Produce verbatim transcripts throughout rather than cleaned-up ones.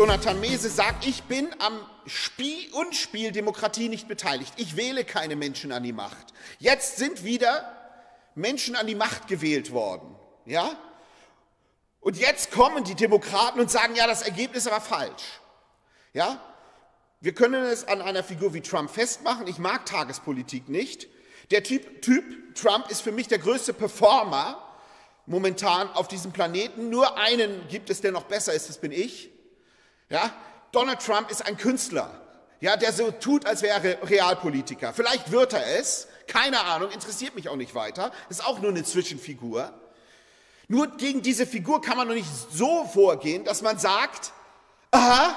Jonathan Mese, sage, ich bin am Spiel Unspiel Demokratie nicht beteiligt. Ich wähle keine Menschen an die Macht. Jetzt sind wieder Menschen an die Macht gewählt worden. Ja? Und jetzt kommen die Demokraten und sagen, ja, das Ergebnis war falsch. Ja? Wir können es an einer Figur wie Trump festmachen. Ich mag Tagespolitik nicht. Der Typ, typ Trump ist für mich der größte Performer momentan auf diesem Planeten. Nur einen gibt es, der noch besser ist, das bin ich. Ja? Donald Trump ist ein Künstler, ja, der so tut, als wäre er Realpolitiker. Vielleicht wird er es, keine Ahnung, interessiert mich auch nicht weiter. Ist auch nur eine Zwischenfigur. Nur gegen diese Figur kann man noch nicht so vorgehen, dass man sagt, aha,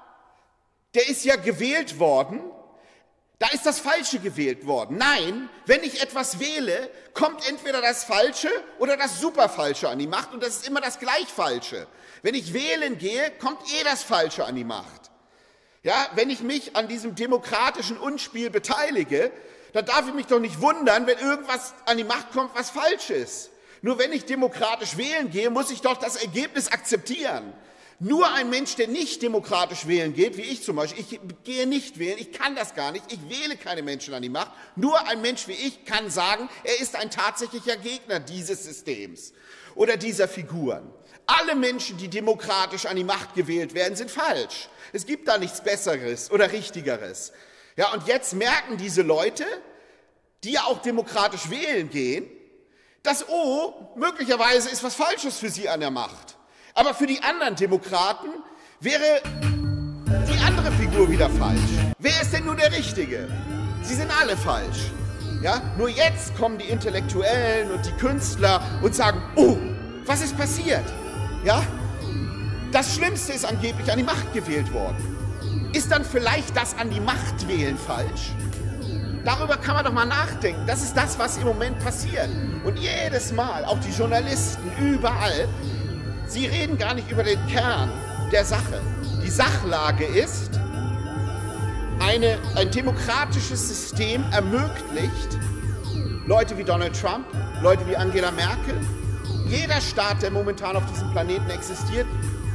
der ist ja gewählt worden, da ist das Falsche gewählt worden. Nein, wenn ich etwas wähle, kommt entweder das Falsche oder das Superfalsche an die Macht und das ist immer das Gleichfalsche. Wenn ich wählen gehe, kommt eh das Falsche an die Macht. Ja, wenn ich mich an diesem demokratischen Unspiel beteilige, dann darf ich mich doch nicht wundern, wenn irgendwas an die Macht kommt, was falsch ist. Nur wenn ich demokratisch wählen gehe, muss ich doch das Ergebnis akzeptieren. Nur ein Mensch, der nicht demokratisch wählen geht, wie ich zum Beispiel, ich gehe nicht wählen, ich kann das gar nicht, ich wähle keine Menschen an die Macht, nur ein Mensch wie ich kann sagen, er ist ein tatsächlicher Gegner dieses Systems oder dieser Figuren. Alle Menschen, die demokratisch an die Macht gewählt werden, sind falsch. Es gibt da nichts Besseres oder Richtigeres. Ja, und jetzt merken diese Leute, die ja auch demokratisch wählen gehen, dass, oh, möglicherweise ist was Falsches für sie an der Macht. Aber für die anderen Demokraten wäre die andere Figur wieder falsch. Wer ist denn nun der Richtige? Sie sind alle falsch. Ja? Nur jetzt kommen die Intellektuellen und die Künstler und sagen, oh, was ist passiert? Ja? Das Schlimmste ist angeblich an die Macht gewählt worden. Ist dann vielleicht das an die Macht wählen falsch? Darüber kann man doch mal nachdenken. Das ist das, was im Moment passiert. Und jedes Mal, auch die Journalisten, überall, sie reden gar nicht über den Kern der Sache. Die Sachlage ist, eine, ein demokratisches System ermöglicht Leute wie Donald Trump, Leute wie Angela Merkel, jeder Staat, der momentan auf diesem Planeten existiert,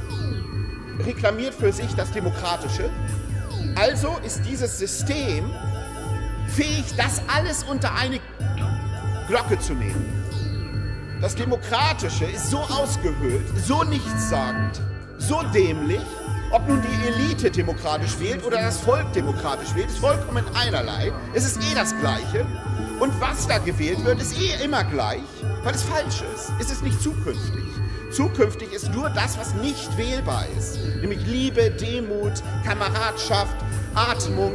reklamiert für sich das Demokratische. Also ist dieses System fähig, das alles unter eine Glocke zu nehmen. Das Demokratische ist so ausgehöhlt, so nichtssagend, so dämlich, ob nun die Elite demokratisch wählt oder das Volk demokratisch wählt, ist vollkommen einerlei. Es ist eh das Gleiche. Und was da gewählt wird, ist eh immer gleich, weil es falsch ist. Es ist nicht zukünftig. Zukünftig ist nur das, was nicht wählbar ist. Nämlich Liebe, Demut, Kameradschaft, Atmung,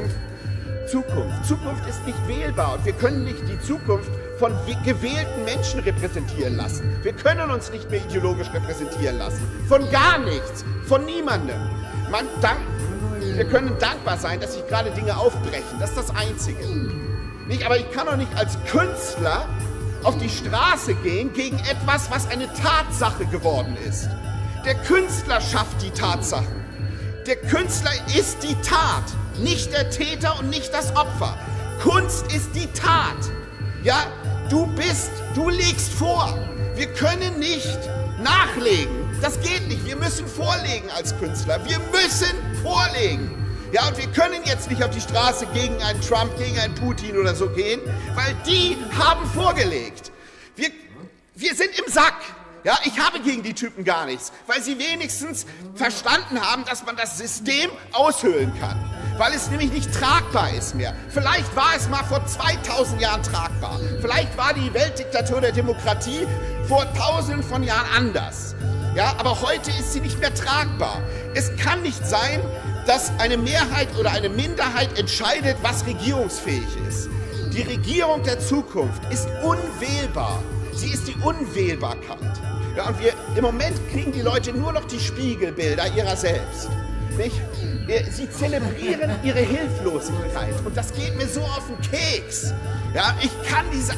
Zukunft. Zukunft ist nicht wählbar und wir können nicht die Zukunft von gewählten Menschen repräsentieren lassen. Wir können uns nicht mehr ideologisch repräsentieren lassen. Von gar nichts, von niemandem. Man dank, wir können dankbar sein, dass sich gerade Dinge aufbrechen. Das ist das Einzige. Nicht, aber ich kann doch nicht als Künstler auf die Straße gehen gegen etwas, was eine Tatsache geworden ist. Der Künstler schafft die Tatsachen. Der Künstler ist die Tat, nicht der Täter und nicht das Opfer. Kunst ist die Tat. Ja, du bist, du legst vor. Wir können nicht nachlegen. Das geht nicht. Wir müssen vorlegen als Künstler. Wir müssen vorlegen. Ja, und wir können jetzt nicht auf die Straße gegen einen Trump, gegen einen Putin oder so gehen, weil die haben vorgelegt. Wir, wir sind im Sack. Ja, ich habe gegen die Typen gar nichts, weil sie wenigstens verstanden haben, dass man das System aushöhlen kann. Weil es nämlich nicht tragbar ist mehr. Vielleicht war es mal vor zweitausend Jahren tragbar. Vielleicht war die Weltdiktatur der Demokratie vor tausenden von Jahren anders. Ja, aber heute ist sie nicht mehr tragbar. Es kann nicht sein, dass eine Mehrheit oder eine Minderheit entscheidet, was regierungsfähig ist. Die Regierung der Zukunft ist unwählbar. Sie ist die Unwählbarkeit. Ja, und wir, im Moment kriegen die Leute nur noch die Spiegelbilder ihrer selbst. Nicht? Sie zelebrieren ihre Hilflosigkeit und das geht mir so auf den Keks. Ja, ich kann diese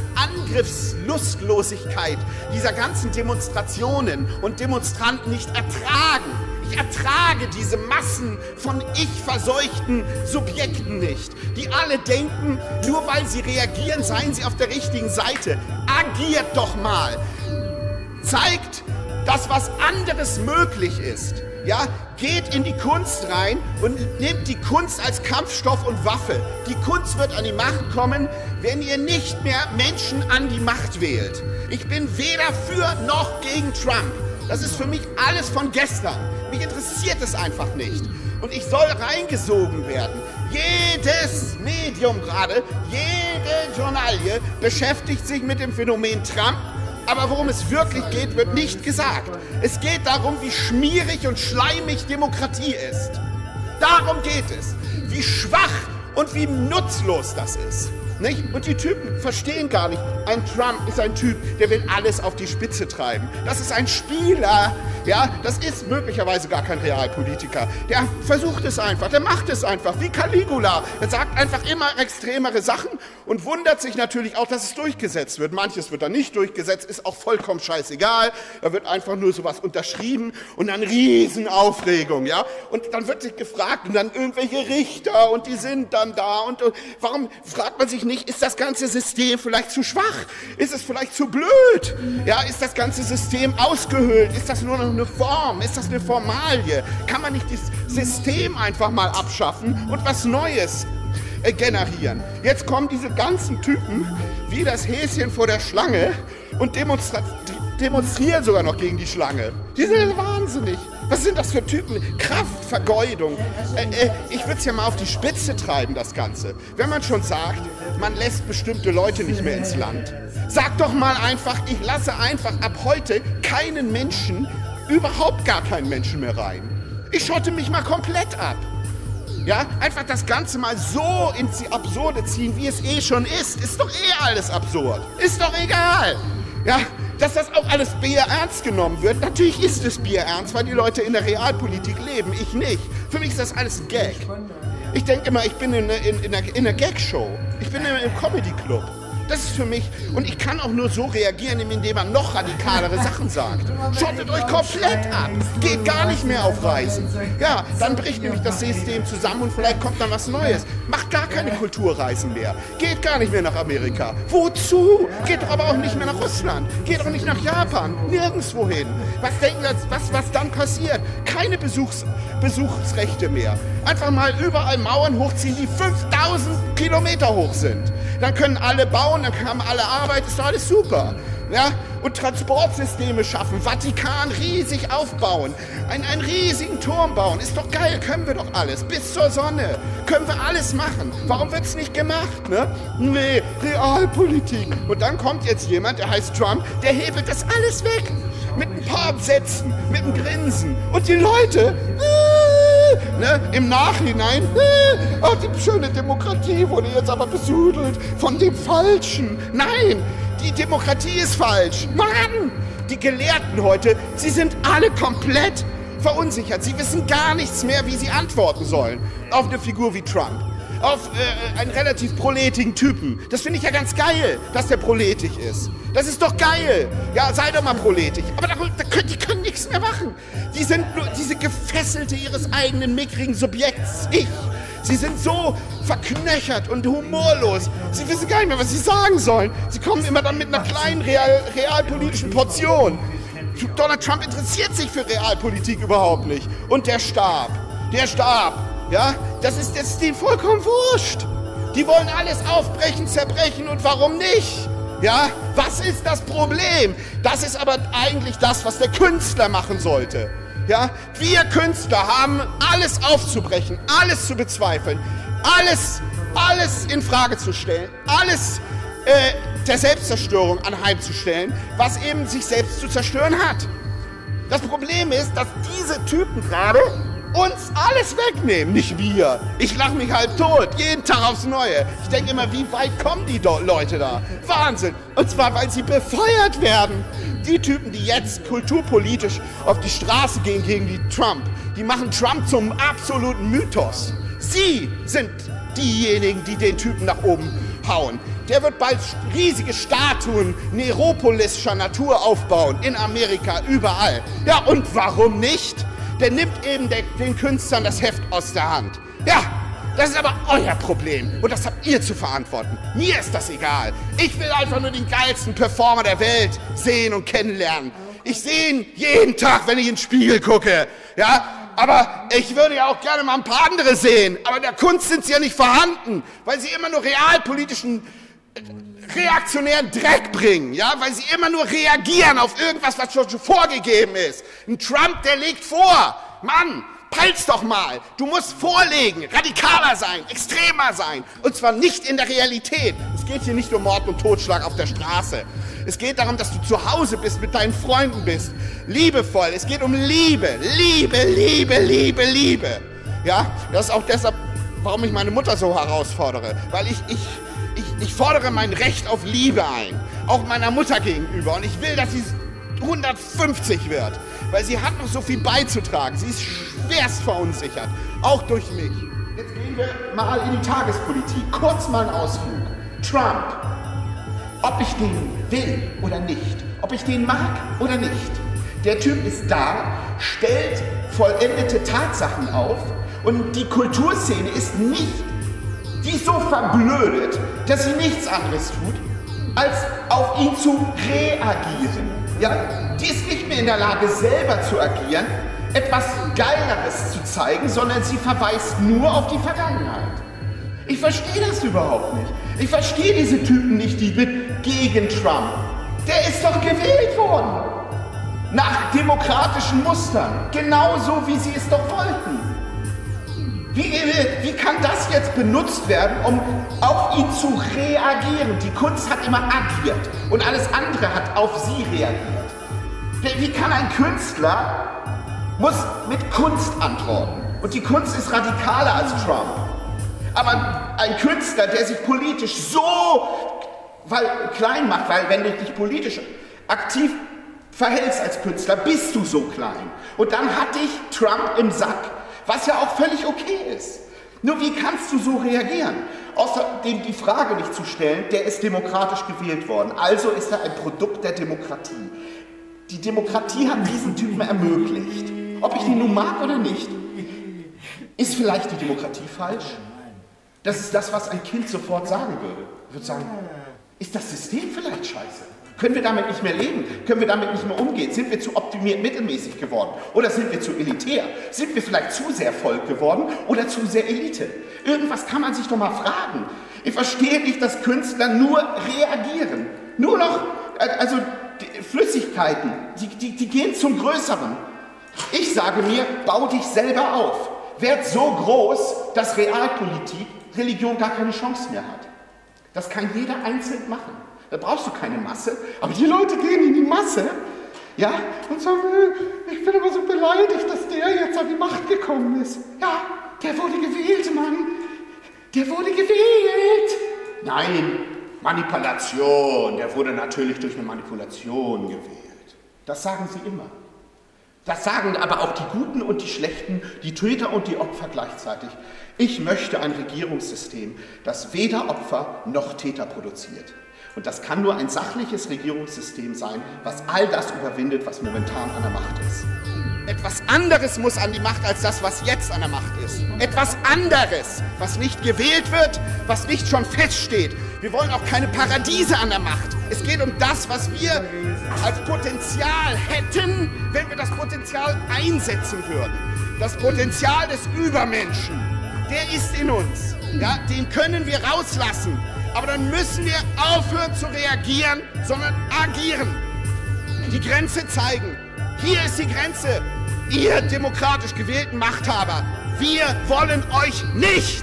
Angriffslustlosigkeit dieser ganzen Demonstrationen und Demonstranten nicht ertragen. Ich ertrage diese Massen von ich-verseuchten Subjekten nicht, die alle denken, nur weil sie reagieren, seien sie auf der richtigen Seite. Agiert doch mal. Zeigt, dass was anderes möglich ist. Ja, geht in die Kunst rein und nehmt die Kunst als Kampfstoff und Waffe. Die Kunst wird an die Macht kommen, wenn ihr nicht mehr Menschen an die Macht wählt. Ich bin weder für noch gegen Trump. Das ist für mich alles von gestern. Mich interessiert es einfach nicht. Und ich soll reingesogen werden. Jedes Medium gerade, jede Journalie beschäftigt sich mit dem Phänomen Trump. Aber worum es wirklich geht, wird nicht gesagt. Es geht darum, wie schmierig und schleimig Demokratie ist. Darum geht es. Wie schwach und wie nutzlos das ist. Nicht? Und die Typen verstehen gar nicht, ein Trump ist ein Typ, der will alles auf die Spitze treiben. Das ist ein Spieler, ja, das ist möglicherweise gar kein Realpolitiker. Der versucht es einfach, der macht es einfach, wie Caligula. Er sagt einfach immer extremere Sachen und wundert sich natürlich auch, dass es durchgesetzt wird. Manches wird dann nicht durchgesetzt, ist auch vollkommen scheißegal. Da wird einfach nur sowas unterschrieben und dann Riesenaufregung, ja. Und dann wird sich gefragt und dann irgendwelche Richter und die sind dann da und, und warum fragt man sich nicht, ist das ganze System vielleicht zu schwach? Ist es vielleicht zu blöd? Ja, ist das ganze System ausgehöhlt? Ist das nur noch eine Form? Ist das eine Formalie? Kann man nicht das System einfach mal abschaffen und was Neues äh, generieren? Jetzt kommen diese ganzen Typen wie das Häschen vor der Schlange und demonstra demonstrieren sogar noch gegen die Schlange. Die sind wahnsinnig. Was sind das für Typen? Kraftvergeudung. Äh, äh, ich würde es ja mal auf die Spitze treiben, das Ganze. Wenn man schon sagt, man lässt bestimmte Leute nicht mehr ins Land. Sag doch mal einfach, ich lasse einfach ab heute keinen Menschen, überhaupt gar keinen Menschen mehr rein. Ich schotte mich mal komplett ab. Ja, einfach das Ganze mal so ins Absurde ziehen, wie es eh schon ist. Ist doch eh alles absurd. Ist doch egal. Ja, dass das auch alles Bier ernst genommen wird. Natürlich ist es Bier ernst, weil die Leute in der Realpolitik leben, ich nicht. Für mich ist das alles ein Gag. Ich denke immer, ich bin in, in, in, einer, in einer Gag-Show. Ich bin in einem Comedy-Club. Das ist für mich, und ich kann auch nur so reagieren, indem man noch radikalere Sachen sagt. Schottet euch komplett ab, geht gar nicht mehr auf Reisen. Ja, dann bricht nämlich das System zusammen und vielleicht kommt dann was Neues. Macht gar keine Kulturreisen mehr, geht gar nicht mehr nach Amerika. Wozu? Geht doch aber auch nicht mehr nach Russland, geht auch nicht nach Japan, nirgendwo hin. Was denken Sie, was, was dann passiert? Keine Besuchs, Besuchsrechte mehr. Einfach mal überall Mauern hochziehen, die fünftausend Kilometer hoch sind. Dann können alle bauen, dann haben alle Arbeit, ist doch alles super. Ja? Und Transportsysteme schaffen, Vatikan riesig aufbauen, einen, einen riesigen Turm bauen, ist doch geil, können wir doch alles, bis zur Sonne, können wir alles machen. Warum wird es nicht gemacht? Ne? Nee, Realpolitik. Und dann kommt jetzt jemand, der heißt Trump, der hebelt das alles weg. Mit ein paar Sätzen, mit einem Grinsen. Und die Leute, äh, ne, im Nachhinein, äh, oh, die schöne Demokratie wurde jetzt aber besudelt von dem Falschen. Nein, die Demokratie ist falsch. Mann! Die Gelehrten heute, sie sind alle komplett verunsichert. Sie wissen gar nichts mehr, wie sie antworten sollen auf eine Figur wie Trump. Auf äh, einen relativ proletigen Typen. Das finde ich ja ganz geil, dass der proletisch ist. Das ist doch geil. Ja, sei doch mal proletisch. Aber da, da können, die können nichts mehr machen. Die sind nur diese Gefesselte ihres eigenen mickrigen Subjekts. Ich. Sie sind so verknöchert und humorlos. Sie wissen gar nicht mehr, was sie sagen sollen. Sie kommen immer dann mit einer kleinen real, realpolitischen Portion. Donald Trump interessiert sich für Realpolitik überhaupt nicht. Und der starb. Der starb. Ja, das ist jetzt denen vollkommen wurscht. Die wollen alles aufbrechen, zerbrechen und warum nicht? Ja, was ist das Problem? Das ist aber eigentlich das, was der Künstler machen sollte. Ja, wir Künstler haben alles aufzubrechen, alles zu bezweifeln, alles, alles in Frage zu stellen, alles äh, der Selbstzerstörung anheimzustellen, was eben sich selbst zu zerstören hat. Das Problem ist, dass diese Typen gerade uns alles wegnehmen, nicht wir. Ich lache mich halb tot, jeden Tag aufs Neue. Ich denke immer, wie weit kommen die Leute da? Wahnsinn. Und zwar, weil sie befeuert werden. Die Typen, die jetzt kulturpolitisch auf die Straße gehen gegen die Trump, die machen Trump zum absoluten Mythos. Sie sind diejenigen, die den Typen nach oben hauen. Der wird bald riesige Statuen neropolischer Natur aufbauen, in Amerika, überall. Ja, und warum nicht? Der nimmt eben der, den Künstlern das Heft aus der Hand. Ja, das ist aber euer Problem und das habt ihr zu verantworten. Mir ist das egal. Ich will einfach nur den geilsten Performer der Welt sehen und kennenlernen. Ich sehe ihn jeden Tag, wenn ich in den Spiegel gucke. Ja, aber ich würde ja auch gerne mal ein paar andere sehen. Aber in der Kunst sind sie ja nicht vorhanden, weil sie immer nur realpolitischen, reaktionären Dreck bringen, ja, weil sie immer nur reagieren auf irgendwas, was schon vorgegeben ist. Ein Trump, der legt vor, Mann, peil's doch mal. Du musst vorlegen, radikaler sein, extremer sein. Und zwar nicht in der Realität. Es geht hier nicht um Mord und Totschlag auf der Straße. Es geht darum, dass du zu Hause bist, mit deinen Freunden bist. Liebevoll. Es geht um Liebe. Liebe, Liebe, Liebe, Liebe. Ja, das ist auch deshalb, warum ich meine Mutter so herausfordere. Weil ich, ich, ich, ich fordere mein Recht auf Liebe ein. Auch meiner Mutter gegenüber. Und ich will, dass sie hundertfünfzig wird. Weil sie hat noch so viel beizutragen. Sie ist schwerst verunsichert. Auch durch mich. Jetzt gehen wir mal in die Tagespolitik. Kurz mal einen Ausflug. Trump. Ob ich den will oder nicht. Ob ich den mag oder nicht. Der Typ ist da, stellt vollendete Tatsachen auf und die Kulturszene ist nicht, die ist so verblödet, dass sie nichts anderes tut, als auf ihn zu reagieren. Ja, die ist nicht mehr in der Lage, selber zu agieren, etwas Geileres zu zeigen, sondern sie verweist nur auf die Vergangenheit. Ich verstehe das überhaupt nicht. Ich verstehe diese Typen nicht, die mit gegen Trump. Der ist doch gewählt worden. Nach demokratischen Mustern. Genauso, wie sie es doch wollten. Wie, wie kann das jetzt benutzt werden, um auf ihn zu reagieren? Die Kunst hat immer agiert und alles andere hat auf sie reagiert. Wie kann ein Künstler, muss mit Kunst antworten. Und die Kunst ist radikaler als Trump. Aber ein Künstler, der sich politisch so weil, klein macht, weil wenn du dich politisch aktiv verhältst als Künstler, bist du so klein. Und dann hat dich Trump im Sack, was ja auch völlig okay ist. Nur wie kannst du so reagieren? Außerdem die Frage nicht zu stellen, der ist demokratisch gewählt worden, also ist er ein Produkt der Demokratie. Die Demokratie hat diesen Typen ermöglicht. Ob ich den nun mag oder nicht, ist vielleicht die Demokratie falsch? Das ist das, was ein Kind sofort sagen würde. Ich würde sagen, ist das System vielleicht scheiße? Können wir damit nicht mehr leben? Können wir damit nicht mehr umgehen? Sind wir zu optimiert mittelmäßig geworden? Oder sind wir zu elitär? Sind wir vielleicht zu sehr Volk geworden oder zu sehr Elite? Irgendwas kann man sich doch mal fragen. Ich verstehe nicht, dass Künstler nur reagieren. Nur noch, also die Flüssigkeiten, die, die, die gehen zum Größeren. Ich sage mir, bau dich selber auf. Werd so groß, dass Realpolitik, Religion gar keine Chance mehr hat. Das kann jeder einzeln machen. Da brauchst du keine Masse. Aber die Leute gehen in die Masse, ja, und sagen, ich bin aber so beleidigt, dass der jetzt an die Macht gekommen ist. Ja, der wurde gewählt, Mann. Der wurde gewählt. Nein, Manipulation. Der wurde natürlich durch eine Manipulation gewählt. Das sagen sie immer. Das sagen aber auch die Guten und die Schlechten, die Täter und die Opfer gleichzeitig. Ich möchte ein Regierungssystem, das weder Opfer noch Täter produziert. Und das kann nur ein sachliches Regierungssystem sein, was all das überwindet, was momentan an der Macht ist. Etwas anderes muss an die Macht als das, was jetzt an der Macht ist. Etwas anderes, was nicht gewählt wird, was nicht schon feststeht. Wir wollen auch keine Paradiese an der Macht. Es geht um das, was wir als Potenzial hätten, wenn wir das Potenzial einsetzen würden. Das Potenzial des Übermenschen, der ist in uns. Ja, den können wir rauslassen. Aber dann müssen wir aufhören zu reagieren, sondern agieren. Die Grenze zeigen. Hier ist die Grenze. Ihr demokratisch gewählten Machthaber, wir wollen euch nicht.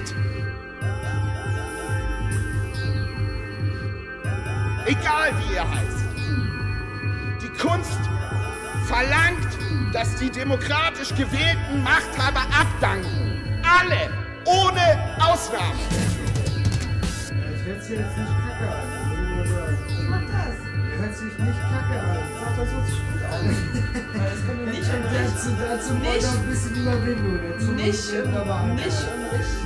Egal wie ihr heißt. Die Kunst verlangt, dass die demokratisch gewählten Machthaber abdanken. Alle, ohne Ausnahme. Das hört sich jetzt nicht kacke an. Was macht das? Hört sich nicht kacke an. Sag, das hört sich gut an. Das können wir nicht und Dazu, dazu braucht nicht, noch ein bisschen Überwindung. Dazu nicht, aber nicht und nicht.